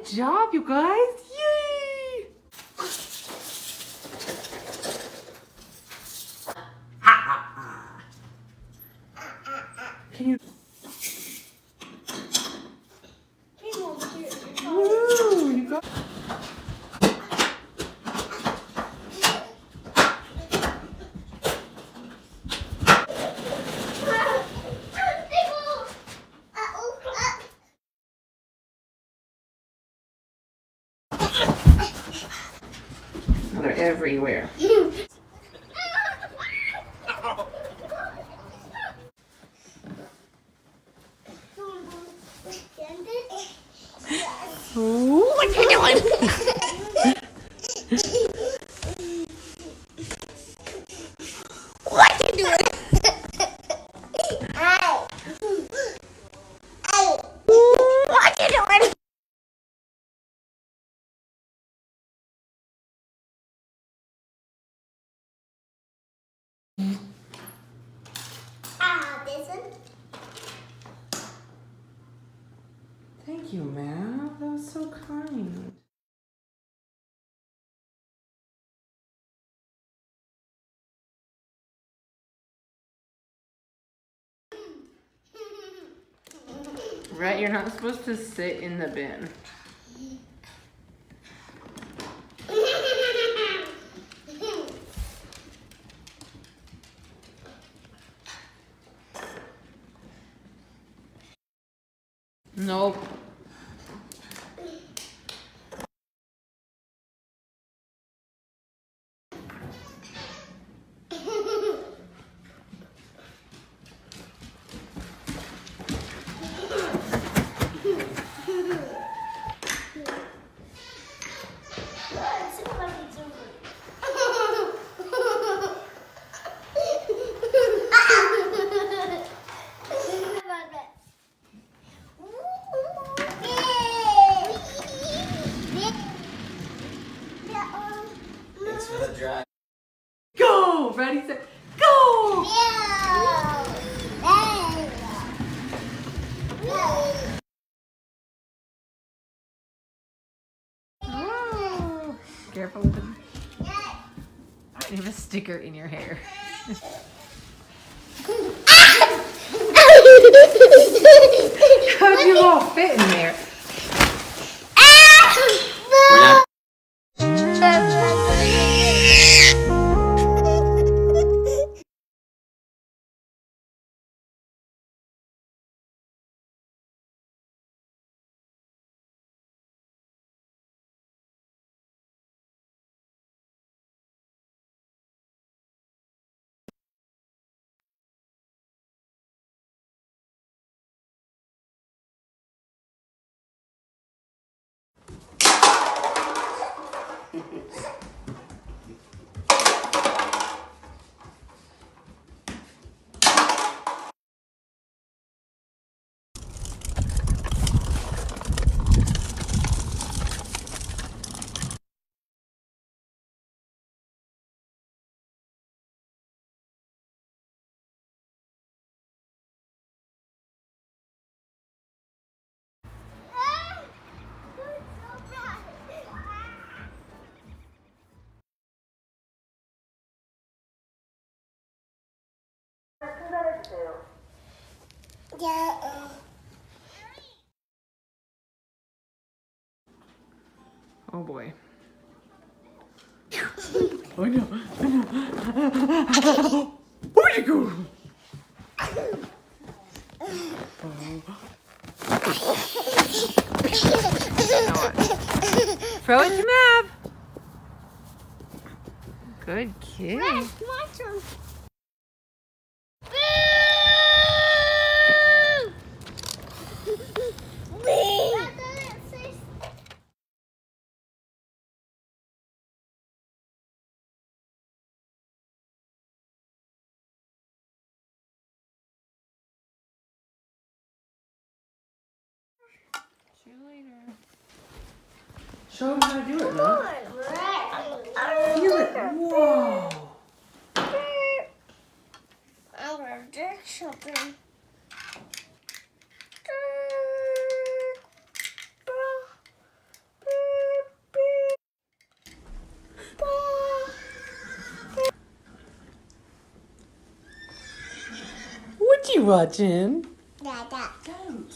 job, you guys. Yay! Can you? Woo, you got. They're everywhere. Ooh, what you doing? What you doing? What you doing? This one. Thank you, Mav. That was so kind. Right, you're not supposed to sit in the bin. Nope. Go! Ready, set, go! Whoa. Careful with them. You have a sticker in your hair. How'd you all fit in there? Yeah. Oh boy. Oh no, oh no. Where'd you go? Throw it to Mav. Good kid. My turn. See you later. Show him how to do it, Mom. Feel it. Whoa. I'm going to do something. you watching? Dada. Don't.